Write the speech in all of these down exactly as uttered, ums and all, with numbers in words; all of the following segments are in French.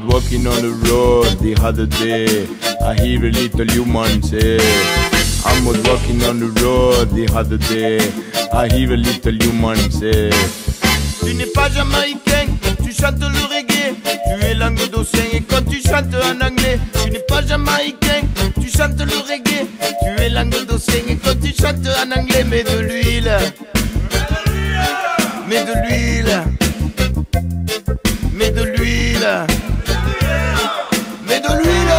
walking on the road the other day. I hear a little human say, I was walking on the road the other day. I hear a little human say. Tu n'es pas jamaïcain, tu chantes le reggae. Tu es languedocien et quand tu chantes en anglais. Tu n'es pas jamaïcain, tu chantes le reggae. Tu es languedocien et quand tu chantes en anglais. Mets de l'huile, mets de l'huile, mets de l'huile, mets de l'huile,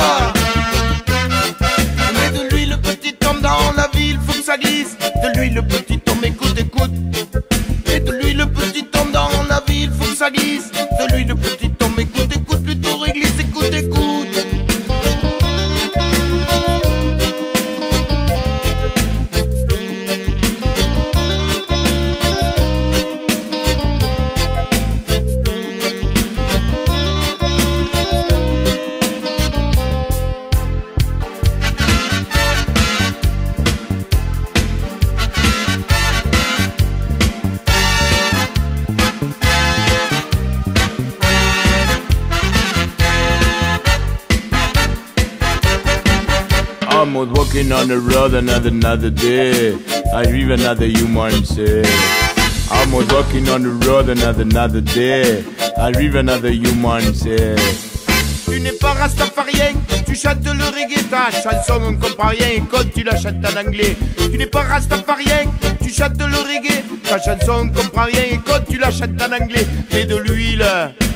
mets de l'huile, petit homme dans la ville, faut que ça glisse. De l'huile, petit homme, écoute, écoute. Mets de l'huile, petit homme dans la ville, faut que ça glisse. De l'huile, petit homme, écoute, écoute, plutôt réglisse, écoute, écoute. I was walking on the road another another day. I hear another human say. I was walking on the road another another day. I hear another human say. Tu n'es pas rastafarien, tu chantes le reggae, ta chanson on comprend rien et quand tu la chantes en anglais. Tu n'es pas rastafarien, tu chantes le reggae, ta chanson on comprend rien et quand tu la chantes en anglais. Mets de l'huile,